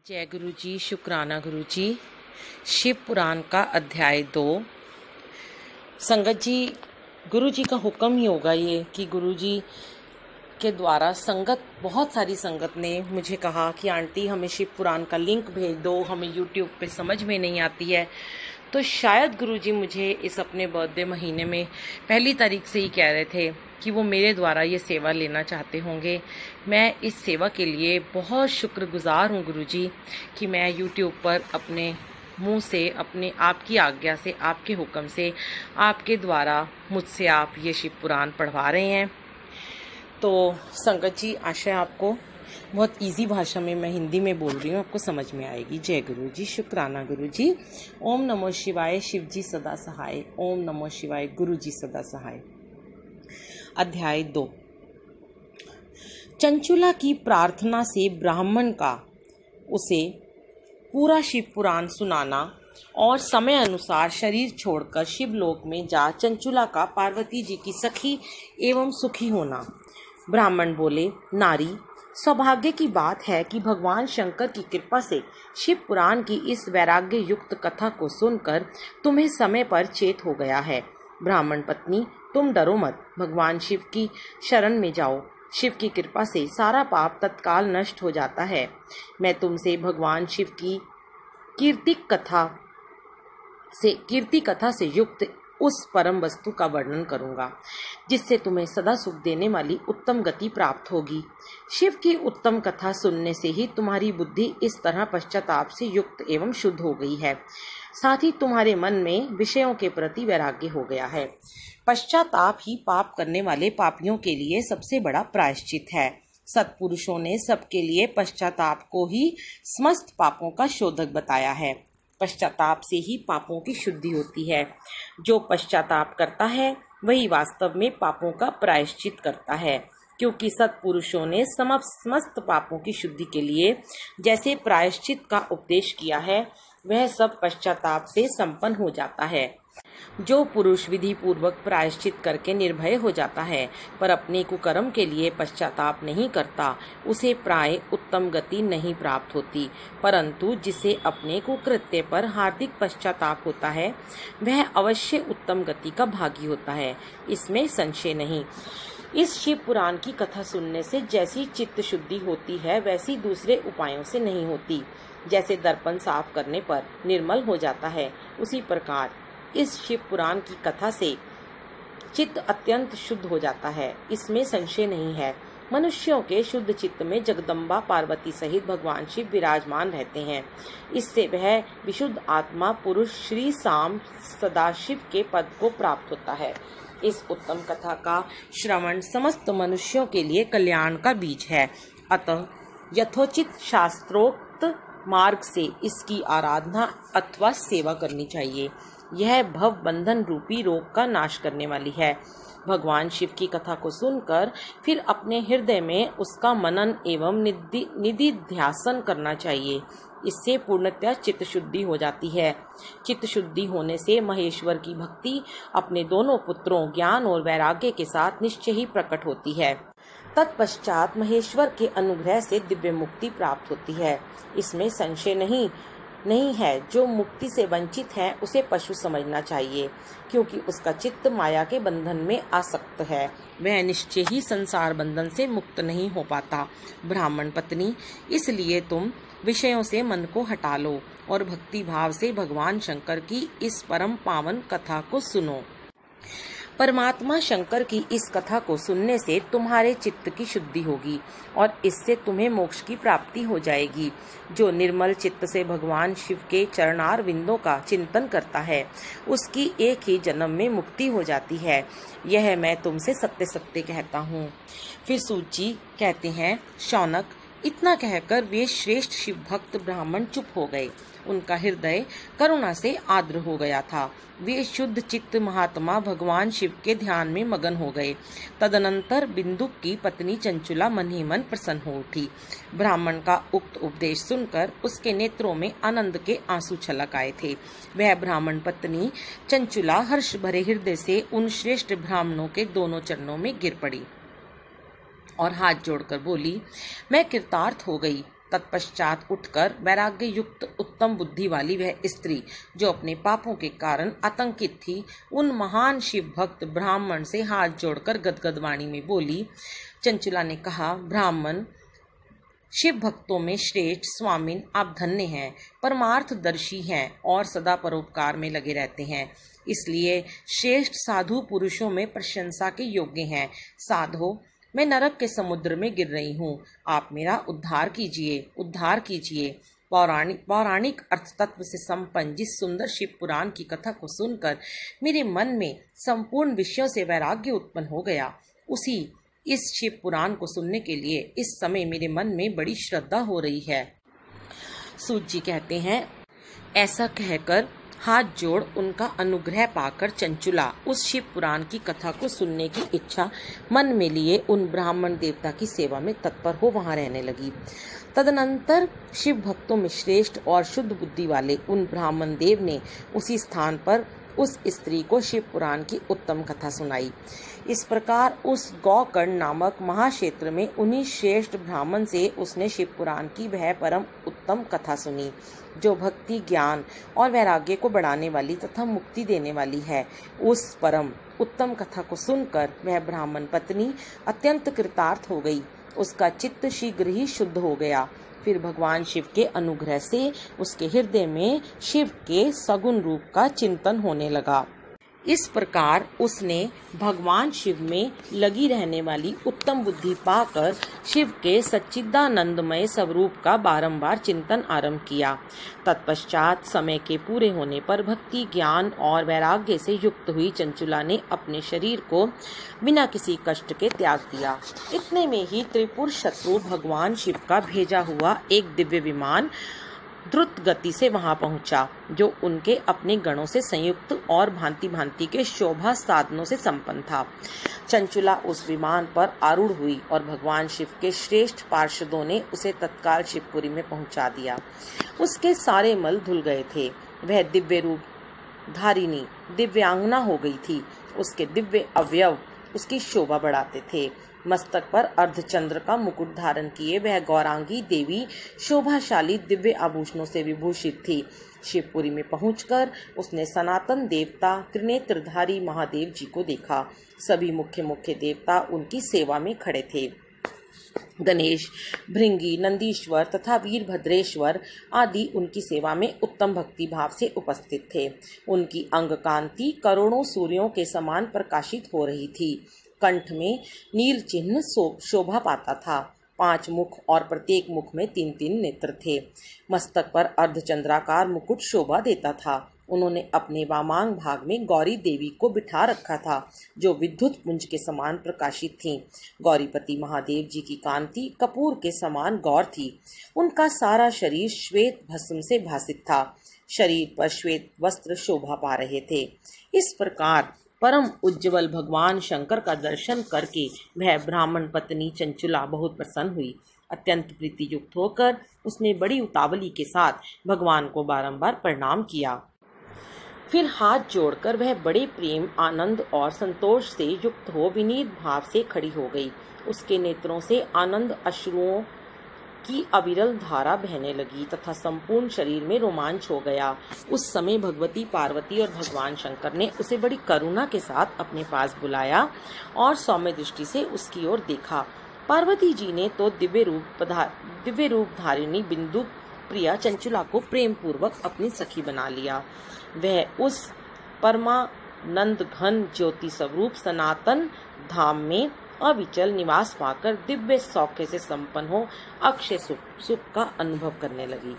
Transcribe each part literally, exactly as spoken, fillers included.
जय गुरु जी, शुक्राना गुरु जी। शिव पुराण का अध्याय दो। संगत जी, गुरु जी का हुक्म ही होगा ये कि गुरु जी के द्वारा संगत, बहुत सारी संगत ने मुझे कहा कि आंटी हमें शिव पुराण का लिंक भेज दो, हमें यूट्यूब पे समझ में नहीं आती है। तो शायद गुरु जी मुझे इस अपने बर्थडे महीने में पहली तारीख से ही कह रहे थे कि वो मेरे द्वारा ये सेवा लेना चाहते होंगे। मैं इस सेवा के लिए बहुत शुक्रगुजार हूँ गुरु जी कि मैं यूट्यूब पर अपने मुंह से, अपने आपकी आज्ञा से, आपके हुक्म से, आपके द्वारा मुझसे आप ये शिव पुराण पढ़वा रहे हैं। तो संगत जी, आशा है आपको बहुत इजी भाषा में, मैं हिंदी में बोल रही हूँ, आपको समझ में आएगी। जय गुरु जी, शुक्राना गुरु जी। ओम नमो शिवाय, शिव जी सदा सहाय। ओम नमो शिवाय, गुरु जी सदा सहाय। अध्याय दो। चंचुला की प्रार्थना से ब्राह्मण का उसे पूरा शिव पुराण सुनाना और समय अनुसार शरीर छोड़कर शिवलोक में जा चंचुला का पार्वती जी की सखी एवं सुखी होना। ब्राह्मण बोले, नारी, सौभाग्य की बात है कि भगवान शंकर की कृपा से शिव पुराण की इस वैराग्य युक्त कथा को सुनकर तुम्हें समय पर चेत हो गया है। ब्राह्मण पत्नी, तुम डरो मत, भगवान शिव की शरण में जाओ। शिव की कृपा से सारा पाप तत्काल नष्ट हो जाता है। मैं तुमसे भगवान शिव की कीर्ति कथा से कीर्ति कथा से युक्त उस परम वस्तु का वर्णन करूंगा जिससे तुम्हें सदा सुख देने वाली उत्तम गति प्राप्त होगी। शिव की उत्तम कथा सुनने से ही तुम्हारी बुद्धि इस तरह पश्चाताप से युक्त एवं शुद्ध हो गई है, साथ ही तुम्हारे मन में विषयों के प्रति वैराग्य हो गया है। पश्चाताप ही पाप करने वाले पापियों के लिए सबसे बड़ा प्रायश्चित है। सत्पुरुषों ने सबके लिए पश्चाताप को ही समस्त पापों का शोधक बताया है। पश्चाताप से ही पापों की शुद्धि होती है। जो पश्चाताप करता है वही वास्तव में पापों का प्रायश्चित करता है, क्योंकि सत्पुरुषों ने समस्त पापों की शुद्धि के लिए जैसे प्रायश्चित का उपदेश किया है, वह सब पश्चाताप से संपन्न हो जाता है। जो पुरुष विधि पूर्वक प्रायश्चित करके निर्भय हो जाता है पर अपने कुकर्म के लिए पश्चाताप नहीं करता, उसे प्राय उत्तम गति नहीं प्राप्त होती, परंतु जिसे अपने कुकृत्य पर हार्दिक पश्चाताप होता है वह अवश्य उत्तम गति का भागी होता है, इसमें संशय नहीं। इस शिव पुराण की कथा सुनने से जैसी चित्त शुद्धि होती है वैसी दूसरे उपायों से नहीं होती। जैसे दर्पण साफ करने पर निर्मल हो जाता है, उसी प्रकार इस शिव पुराण की कथा से चित्त अत्यंत शुद्ध हो जाता है, इसमें संशय नहीं है। मनुष्यों के शुद्ध चित्त में जगदम्बा पार्वती सहित भगवान शिव विराजमान रहते हैं। इससे वह विशुद्ध आत्मा पुरुष श्री शाम सदाशिव के पद को प्राप्त होता है। इस उत्तम कथा का श्रवण समस्त मनुष्यों के लिए कल्याण का बीज है। अतः यथोचित शास्त्रोक्त मार्ग से इसकी आराधना अथवा सेवा करनी चाहिए। यह भव बंधन रूपी रोग का नाश करने वाली है। भगवान शिव की कथा को सुनकर फिर अपने हृदय में उसका मनन एवं निधि निधिध्यासन करना चाहिए। इससे पूर्णतः चित्त शुद्धि हो जाती है। चित्त शुद्धि होने से महेश्वर की भक्ति अपने दोनों पुत्रों ज्ञान और वैराग्य के साथ निश्चय ही प्रकट होती है। तत्पश्चात महेश्वर के अनुग्रह से दिव्य मुक्ति प्राप्त होती है, इसमें संशय नहीं नहीं है। जो मुक्ति से वंचित है उसे पशु समझना चाहिए, क्योंकि उसका चित्त माया के बंधन में आसक्त है, वह निश्चय ही संसार बंधन से मुक्त नहीं हो पाता। ब्राह्मण पत्नी, इसलिए तुम विषयों से मन को हटा लो और भक्ति भाव से भगवान शंकर की इस परम पावन कथा को सुनो। परमात्मा शंकर की इस कथा को सुनने से तुम्हारे चित्त की शुद्धि होगी और इससे तुम्हें मोक्ष की प्राप्ति हो जाएगी। जो निर्मल चित्त से भगवान शिव के चरणार विंदों का चिंतन करता है उसकी एक ही जन्म में मुक्ति हो जाती है। यह मैं तुमसे सत्य सत्य कहता हूँ। फिर सूत जी कहते हैं, शौनक, इतना कहकर वे श्रेष्ठ शिव भक्त ब्राह्मण चुप हो गए। उनका हृदय करुणा से आर्द्र हो गया था। वे शुद्ध चित्त महात्मा भगवान शिव के ध्यान में मगन हो गए। तदनंतर बिंदुक की पत्नी चंचुला मन ही मन प्रसन्न हो उठी। ब्राह्मण का उक्त उपदेश सुनकर उसके नेत्रों में आनंद के आंसू छलक आए थे। वह ब्राह्मण पत्नी चंचुला हर्ष भरे हृदय से उन श्रेष्ठ ब्राह्मणों के दोनों चरणों में गिर पड़ी और हाथ जोड़कर बोली, मैं कृतार्थ हो गई। तत्पश्चात उठकर वैराग्य युक्त उत्तम बुद्धि वाली वह स्त्री जो अपने पापों के कारण आतंकित थी, उन महान शिव भक्त ब्राह्मण से हाथ जोड़कर गदगद वाणी में बोली। चंचुला ने कहा, ब्राह्मण, शिव भक्तों में श्रेष्ठ स्वामिन, आप धन्य हैं, परमार्थदर्शी हैं और सदा परोपकार में लगे रहते हैं, इसलिए श्रेष्ठ साधु पुरुषों में प्रशंसा के योग्य हैं। साधो, मैं नरक के समुद्र में गिर रही हूँ, आप मेरा उद्धार कीजिए, उद्धार कीजिए। पौराणिक पौराणिक अर्थ तत्व से संपन्न जिस सुंदर शिव पुराण की कथा को सुनकर मेरे मन में संपूर्ण विषयों से वैराग्य उत्पन्न हो गया, उसी इस शिव पुराण को सुनने के लिए इस समय मेरे मन में बड़ी श्रद्धा हो रही है। सूत जी कहते हैं, ऐसा कहकर हाथ जोड़ उनका अनुग्रह पाकर चंचुला उस शिव पुराण की कथा को सुनने की इच्छा मन में लिए उन ब्राह्मण देवता की सेवा में तत्पर हो वहां रहने लगी। तदनंतर शिव भक्तों में श्रेष्ठ और शुद्ध बुद्धि वाले उन ब्राह्मण देव ने उसी स्थान पर उस स्त्री को शिव पुराण की उत्तम कथा सुनाई। इस प्रकार उस गौकर्ण नामक महाक्षेत्र में उन्हीं श्रेष्ठ ब्राह्मण से उसने शिव पुराण की वह परम उत्तम कथा सुनी, जो भक्ति, ज्ञान और वैराग्य को बढ़ाने वाली तथा मुक्ति देने वाली है। उस परम उत्तम कथा को सुनकर वह ब्राह्मण पत्नी अत्यंत कृतार्थ हो गई। उसका चित्त शीघ्र ही शुद्ध हो गया। फिर भगवान शिव के अनुग्रह से उसके हृदय में शिव के सगुण रूप का चिंतन होने लगा। इस प्रकार उसने भगवान शिव में लगी रहने वाली उत्तम बुद्धि पाकर शिव के सच्चिदानंदमय स्वरूप का बारंबार चिंतन आरंभ किया। तत्पश्चात समय के पूरे होने पर भक्ति, ज्ञान और वैराग्य से युक्त हुई चंचुला ने अपने शरीर को बिना किसी कष्ट के त्याग दिया। इतने में ही त्रिपुर शत्रु भगवान शिव का भेजा हुआ एक दिव्य विमान द्रुत गति से वहां पहुंचा, जो उनके अपने गणों से संयुक्त और भांति भांति के शोभा साधनों से संपन्न था। चंचुला उस विमान पर आरूढ़ हुई और भगवान शिव के श्रेष्ठ पार्षदों ने उसे तत्काल शिवपुरी में पहुंचा दिया। उसके सारे मल धुल गए थे। वह दिव्य रूप धारिणी दिव्यांगना हो गई थी। उसके दिव्य अवयव उसकी शोभा बढ़ाते थे। मस्तक पर अर्धचंद्र का मुकुट धारण किए वह गौरांगी देवी शोभाशाली दिव्य आभूषणों से विभूषित थी। शिवपुरी में पहुंचकर उसने सनातन देवता त्रिनेत्रधारी महादेव जी को देखा। सभी मुख्य मुख्य देवता उनकी सेवा में खड़े थे। गणेश, भृंगी, नंदीश्वर तथा वीरभद्रेश्वर आदि उनकी सेवा में उत्तम भक्ति भाव से उपस्थित थे। उनकी अंग कांति करोड़ों सूर्यों के समान प्रकाशित हो रही थी। कंठ में नील चिन्ह शोभा पाता था। पांच मुख और प्रत्येक मुख में तीन तीन नेत्र थे। मस्तक पर अर्धचंद्राकार मुकुट शोभा देता था। उन्होंने अपने वामांग भाग में गौरी देवी को बिठा रखा था, जो विद्युत पुंज के समान प्रकाशित थीं। गौरीपति महादेव जी की कांति कपूर के समान गौर थी। उनका सारा शरीर श्वेत भस्म से भासित था। शरीर पर श्वेत वस्त्र शोभा पा रहे थे। इस प्रकार परम उज्ज्वल भगवान शंकर का दर्शन करके वह ब्राह्मण पत्नी चंचुला बहुत प्रसन्न हुई। अत्यंत प्रीति युक्त होकर उसने बड़ी उतावली के साथ भगवान को बारंबार प्रणाम किया। फिर हाथ जोड़कर वह बड़े प्रेम, आनंद और संतोष से युक्त हो विनीत भाव से खड़ी हो गई। उसके नेत्रों से आनंद अश्रुओं की अविरल धारा बहने लगी तथा संपूर्ण शरीर में रोमांच हो गया। उस समय भगवती पार्वती और भगवान शंकर ने उसे बड़ी करुणा के साथ अपने पास बुलाया और सौम्य दृष्टि से उसकी ओर देखा। पार्वती जी ने तो दिव्य रूप दिव्य रूप धारिणी बिंदु प्रिया चंचुला को प्रेम पूर्वक अपनी सखी बना लिया। वह उस परमानंद घन ज्योति स्वरूप सनातन धाम में अविचल निवास पाकर दिव्य सौख्य से संपन्न हो अक्षय सुख सुख का अनुभव करने लगी।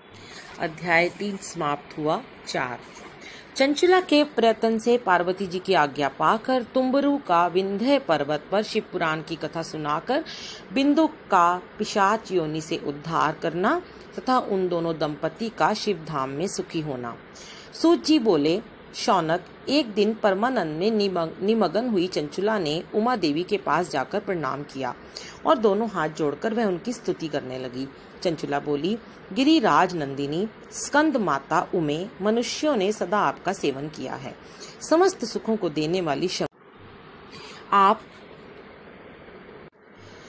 अध्याय तीन समाप्त हुआ। चार चंचुला के प्रयत्न से पार्वती जी की आज्ञा पाकर तुम्बरु का विंध्य पर्वत पर शिव पुराण की कथा सुनाकर बिंदु का पिशाच योनि से उद्धार करना तथा उन दोनों दंपति का शिव धाम में सुखी होना। सूत जी बोले, शौनक, एक दिन परमानंद में निमग्न हुई चंचुला ने उमा देवी के पास जाकर प्रणाम किया और दोनों हाथ जोड़कर वह उनकी स्तुति करने लगी। चंचुला बोली, गिरिराज नंदिनी, स्कंद माता उमे, मनुष्यों ने सदा आपका सेवन किया है। समस्त सुखों को देने वाली शक्ति आप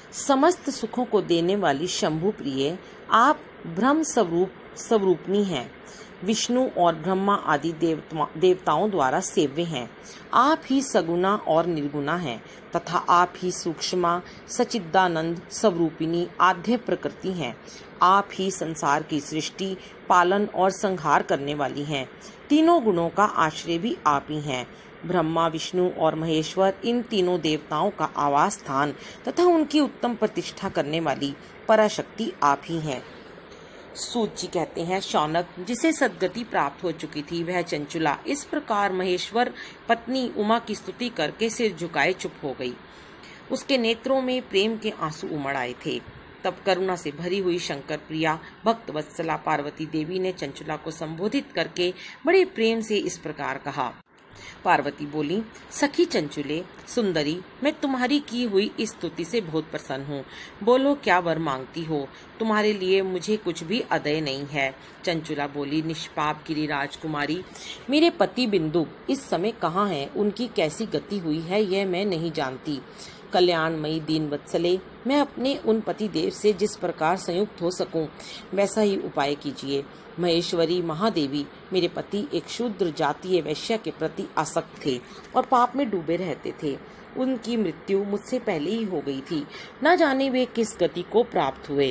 समस्त सुखों को देने वाली शंभु प्रिय, आप ब्रह्म स्वरूप स्वरूपनी हैं। विष्णु और ब्रह्मा आदि देवता देवताओं द्वारा सेव्य हैं। आप ही सगुना और निर्गुणा हैं तथा आप ही सूक्ष्मा सच्चिदानंद स्वरूपिणी आद्य प्रकृति हैं। आप ही संसार की सृष्टि, पालन और संहार करने वाली हैं। तीनों गुणों का आश्रय भी आप ही हैं। ब्रह्मा, विष्णु और महेश्वर इन तीनों देवताओं का आवास स्थान तथा उनकी उत्तम प्रतिष्ठा करने वाली पराशक्ति आप ही हैं। सूत जी कहते हैं, शौनक, जिसे सद्गति प्राप्त हो चुकी थी वह चंचुला इस प्रकार महेश्वर पत्नी उमा की स्तुति करके सिर झुकाए चुप हो गई। उसके नेत्रों में प्रेम के आंसू उमड़ आए थे। तब करुणा से भरी हुई शंकर प्रिया भक्त वत्सला पार्वती देवी ने चंचुला को संबोधित करके बड़े प्रेम से इस प्रकार कहा। पार्वती बोली, सखी चंचुले सुंदरी, मैं तुम्हारी की हुई इस स्तुति से बहुत प्रसन्न हूँ। बोलो, क्या वर मांगती हो? तुम्हारे लिए मुझे कुछ भी अदय नहीं है। चंचुला बोली, निष्पाप गिरिराज कुमारी, मेरे पति बिंदु इस समय कहाँ हैं? उनकी कैसी गति हुई है यह मैं नहीं जानती। कल्याणमयी दीन वत्सले, मैं अपने उन पति देव से जिस प्रकार संयुक्त हो सकूं वैसा ही उपाय कीजिए। महेश्वरी महादेवी, मेरे पति एक शूद्र जातीय वैश्य के प्रति आसक्त थे और पाप में डूबे रहते थे। उनकी मृत्यु मुझसे पहले ही हो गई थी। न जाने वे किस गति को प्राप्त हुए।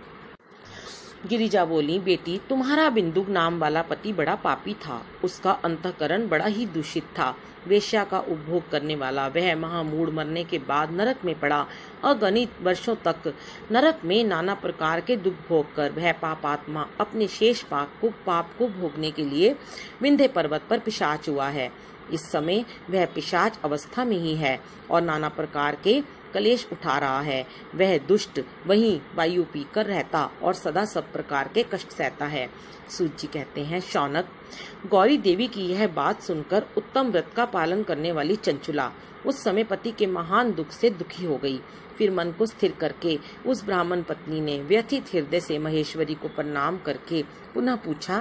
गिरिजा बोली, बेटी, तुम्हारा बिंदुक नाम वाला पति बड़ा पापी था। उसका अंतःकरण बड़ा ही दूषित था। वेश्या का उपभोग करने वाला वह महामूढ़ मरने के बाद नरक में पड़ा। अगणित वर्षों तक नरक में नाना प्रकार के दुख भोग कर वह पापात्मा अपने शेष पाप को पाप को भोगने के लिए विंध्य पर्वत पर पिशाच हुआ है। इस समय वह पिशाच अवस्था में ही है और नाना प्रकार के कलेश उठा रहा है। वह दुष्ट वहीं वायु पीकर रहता और सदा सब प्रकार के कष्ट सहता है। सूत जी कहते हैं, शौनक, गौरी देवी की यह बात सुनकर उत्तम व्रत का पालन करने वाली चंचुला उस समय पति के महान दुख से दुखी हो गई। फिर मन को स्थिर करके उस ब्राह्मण पत्नी ने व्यथित हृदय से महेश्वरी को प्रणाम करके पुनः पूछा।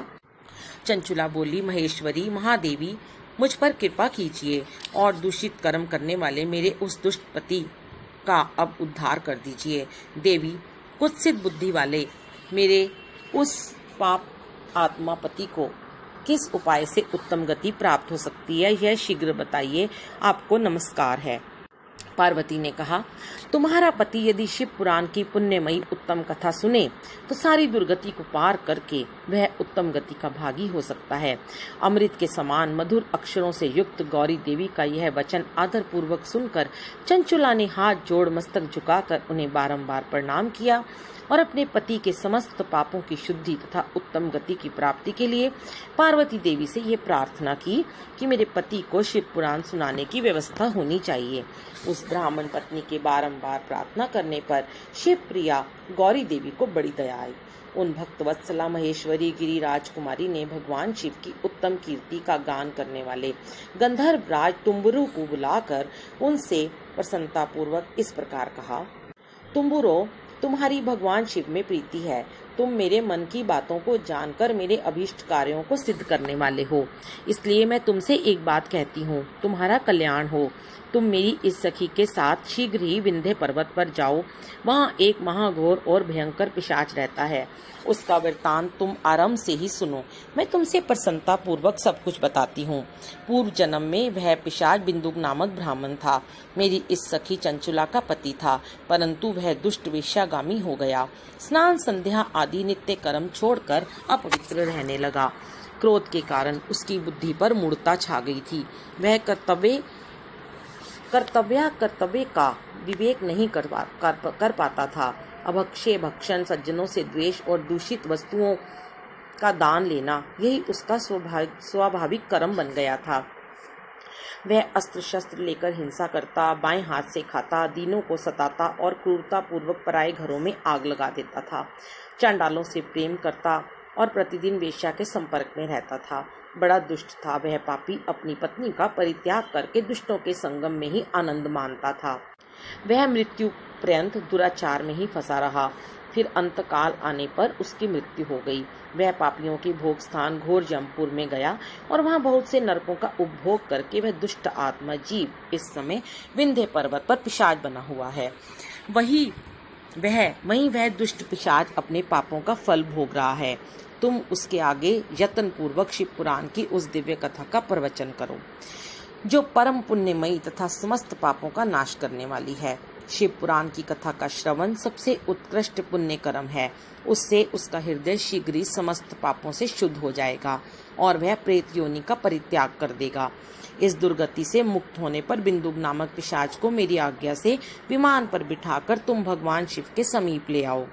चंचुला बोली, महेश्वरी महादेवी, मुझ पर कृपा कीजिए और दूषित कर्म करने वाले मेरे उस दुष्ट पति का अब उद्धार कर दीजिए। देवी, कुत्सित बुद्धि वाले मेरे उस पाप आत्मा पति को किस उपाय से उत्तम गति प्राप्त हो सकती है, यह शीघ्र बताइए। आपको नमस्कार है। पार्वती ने कहा, तुम्हारा पति यदि शिव पुराण की पुण्यमयी उत्तम कथा सुने तो सारी दुर्गति को पार करके वह उत्तम गति का भागी हो सकता है। अमृत के समान मधुर अक्षरों से युक्त गौरी देवी का यह वचन आदर पूर्वक सुनकर चंचुला ने हाथ जोड़ मस्तक झुकाकर उन्हें बारंबार प्रणाम किया और अपने पति के समस्त पापों की शुद्धि तथा उत्तम गति की प्राप्ति के लिए पार्वती देवी से ये प्रार्थना की कि मेरे पति को शिव पुराण सुनाने की व्यवस्था होनी चाहिए। उस ब्राह्मण पत्नी के बारंबार प्रार्थना करने पर शिव प्रिया गौरी देवी को बड़ी दया आई। उन भक्त वत्सला महेश्वरी गिरिराज कुमारी ने भगवान शिव की उत्तम कीर्ति का गान करने वाले गंधर्व राज तुम्बुरु को बुलाकर उनसे प्रसन्नता पूर्वक इस प्रकार कहा, तुम्बुरो, तुम्हारी भगवान शिव में प्रीति है। तुम मेरे मन की बातों को जानकर मेरे अभीष्ट कार्यों को सिद्ध करने वाले हो। इसलिए मैं तुमसे एक बात कहती हूँ, तुम्हारा कल्याण हो। तुम मेरी इस सखी के साथ शीघ्र ही विंध्य पर्वत पर जाओ। वहाँ एक महाघोर और भयंकर पिशाच रहता है। उसका वृत्तांत तुम आरंभ से ही सुनो। मैं तुमसे प्रसन्नता पूर्वक सब कुछ बताती हूँ। पूर्व जन्म में वह पिशाच बिंदुक नामक ब्राह्मण था। मेरी इस सखी चंचुला का पति था, परंतु वह दुष्ट वेश्यागामी हो गया। स्नान संध्या आदि नित्य कर्म छोड़कर अपवित्र रहने लगा। क्रोध के कारण उसकी बुद्धि पर मूढ़ता छा गई थी। वह कर्तव्य कर्तव्य कर्तव्य का विवेक नहीं कर, कर, कर पाता था। अभक्ष्य भक्षण, सज्जनों से द्वेष और दूषित वस्तुओं का दान लेना, यही उसका स्वाभाविक स्वाभाविक कर्म बन गया था। वह अस्त्र शस्त्र लेकर हिंसा करता, बाएं हाथ से खाता, दीनों को सताता और क्रूरता पूर्वक पराये घरों में आग लगा देता था। चांडालों से प्रेम करता और प्रतिदिन वेश्या के संपर्क में रहता था। बड़ा दुष्ट था वह पापी। अपनी पत्नी का परित्याग करके दुष्टों के संगम में ही आनंद मानता था। वह मृत्यु पर्यंत दुराचार में ही फंसा रहा। फिर अंतकाल आने पर उसकी मृत्यु हो गई। वह पापियों के भोग स्थान घोर जमपुर में गया और वहां बहुत से नरकों का उपभोग करके वह दुष्ट आत्मा जीव इस समय विंध्य पर्वत पर पिशाच बना हुआ है। वही वह वहीं वह दुष्ट पिशाच अपने पापों का फल भोग रहा है। तुम उसके आगे यत्न पूर्वक शिव पुराण की उस दिव्य कथा का प्रवचन करो जो परम पुण्यमयी तथा समस्त पापों का नाश करने वाली है। शिव पुराण की कथा का श्रवण सबसे उत्कृष्ट पुण्य कर्म है। उससे उसका हृदय शीघ्र ही समस्त पापों से शुद्ध हो जाएगा और वह प्रेत योनि का परित्याग कर देगा। इस दुर्गति से मुक्त होने पर बिंदुक नामक पिशाच को मेरी आज्ञा से विमान पर बिठाकर तुम भगवान शिव के समीप ले आओ।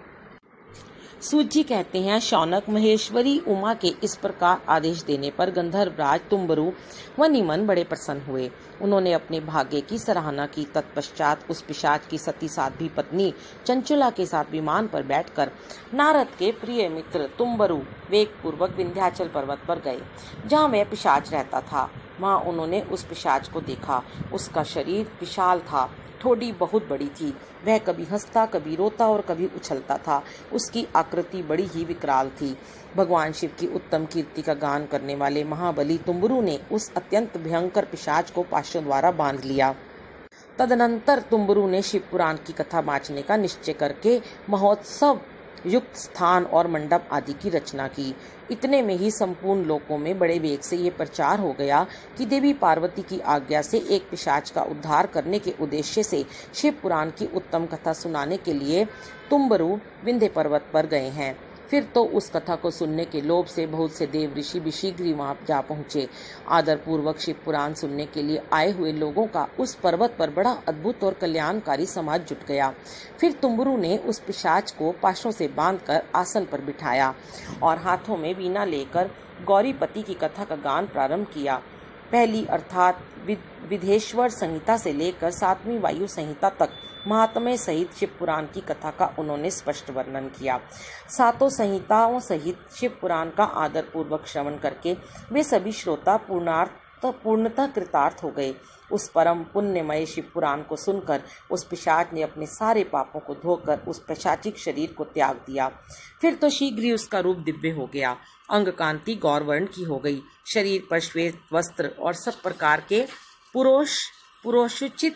सूत जी कहते हैं, शौनक महेश्वरी उमा के इस प्रकार आदेश देने पर गंधर्वराज तुम्बरु व निमन बड़े प्रसन्न हुए। उन्होंने अपने भाग्य की सराहना की। तत्पश्चात उस पिशाच की सती साध्वी पत्नी चंचुला के साथ विमान पर बैठकर नारद के प्रिय मित्र तुम्बरु वेग पूर्वक विंध्याचल पर्वत पर गए, जहाँ वह पिशाच रहता था। वहाँ उन्होंने उस पिशाच को देखा। उसका शरीर विशाल था, ठोड़ी बहुत बड़ी थी। वह कभी हंसता, कभी रोता और कभी उछलता था। उसकी आकृति बड़ी ही विकराल थी। भगवान शिव की उत्तम कीर्ति का गान करने वाले महाबली तुम्बरु ने उस अत्यंत भयंकर पिशाच को पाशों द्वारा बांध लिया। तदनंतर तुम्बरु ने शिव पुराण की कथा बाँचने का निश्चय करके महोत्सव युक्त स्थान और मंडप आदि की रचना की। इतने में ही संपूर्ण लोकों में बड़े वेग से ये प्रचार हो गया कि देवी पार्वती की आज्ञा से एक पिशाच का उद्धार करने के उद्देश्य से शिव पुराण की उत्तम कथा सुनाने के लिए तुम्बरु विंध्य पर्वत पर गए हैं। फिर तो उस कथा को सुनने के लोभ से बहुत से देव ऋषि भी शीघ्र ही वहां जा पहुंचे। आदर पूर्वक शिव पुराण सुनने के लिए आए हुए लोगों का उस पर्वत पर बड़ा अद्भुत और कल्याणकारी समाज जुट गया। फिर तुम्बरु ने उस पिशाच को पाशों से बांधकर आसन पर बिठाया और हाथों में वीणा लेकर गौरीपति की कथा का गान प्रारंभ किया। पहली अर्थात विधेश्वर संहिता से लेकर सातवीं वायु संहिता तक महात्म्य सहित शिव पुराण की कथा का उन्होंने स्पष्ट वर्णन किया। सातों संहिताओं सहित शिव पुराण का आदर पूर्वक श्रवण करके वे सभी श्रोता पूर्णार्थ पूर्णतः कृतार्थ हो गए। उस परम पुण्यमय शिव पुराण को सुनकर उस पिशाच ने अपने सारे पापों को धोकर उस पैशाचिक शरीर को त्याग दिया। फिर तो शीघ्र ही उसका रूप दिव्य हो गया। अंग कांति गौरवर्ण की हो गई। शरीर पर श्वेत वस्त्र और सब प्रकार के पुरुष पुरुषोचित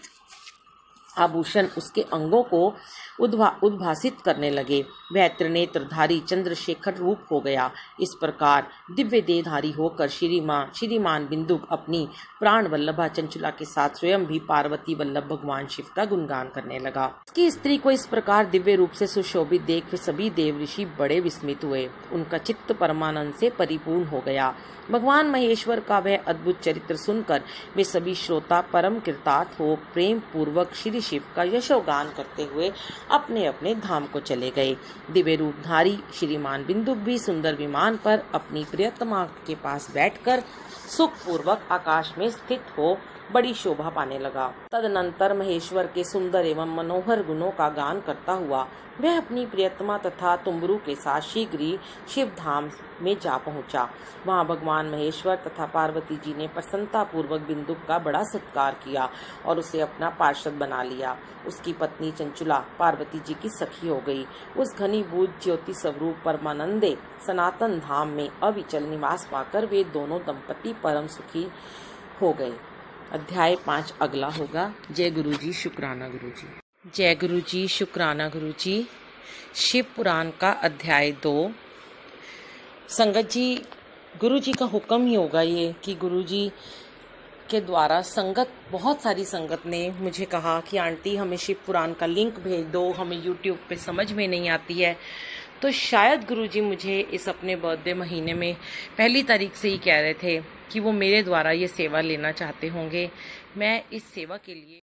आभूषण उसके अंगों को उद्भा उद्भासित करने लगे। वह त्रिनेत्रधारी चंद्रशेखर रूप हो गया। इस प्रकार दिव्य देहधारी होकर श्रीमान श्रीमान बिंदुक अपनी प्राण वल्लभा चंचुला के साथ स्वयं भी पार्वती वल्लभ भगवान शिव का गुणगान करने लगा। उसकी स्त्री को इस प्रकार दिव्य रूप से सुशोभित देख सभी देव ऋषि बड़े विस्मित हुए। उनका चित्त परमानंद से परिपूर्ण हो गया। भगवान महेश्वर का वह अद्भुत चरित्र सुनकर वे सभी श्रोता परम कृतार्थ हो प्रेम पूर्वक श्री शिव का यशोगान करते हुए अपने अपने धाम को चले गए। दिव्य रूपधारी श्रीमान बिंदुक भी सुंदर विमान पर अपनी प्रियतमा के पास बैठकर सुख पूर्वक आकाश में स्थित हो बड़ी शोभा पाने लगा। तदनंतर महेश्वर के सुंदर एवं मनोहर गुणों का गान करता हुआ वह अपनी प्रियतमा तथा तुम्बरु के साथ शीघ्र ही शिव धाम में जा पहुंचा। वहां भगवान महेश्वर तथा पार्वती जी ने प्रसन्नता पूर्वक बिंदुक का बड़ा सत्कार किया और उसे अपना पार्षद बना लिया। उसकी पत्नी चंचुला पार्वती जी की सखी हो गई। उस घनीभूत ज्योति स्वरूप परमानंदे सनातन धाम में अविचल निवास पाकर वे दोनों दंपति परम सुखी हो गए। अध्याय पाँच अगला होगा। जय गुरु जी, शुक्राना गुरु जी। जय गुरु जी, शुक्राना गुरु जी। शिव पुराण का अध्याय दो। संगत जी, गुरु जी का हुक्म ही होगा ये कि गुरु जी के द्वारा संगत बहुत सारी संगत ने मुझे कहा कि आंटी हमें शिव पुराण का लिंक भेज दो, हमें यूट्यूब पे समझ में नहीं आती है। तो शायद गुरुजी मुझे इस अपने बर्थडे महीने में पहली तारीख से ही कह रहे थे कि वो मेरे द्वारा ये सेवा लेना चाहते होंगे। मैं इस सेवा के लिए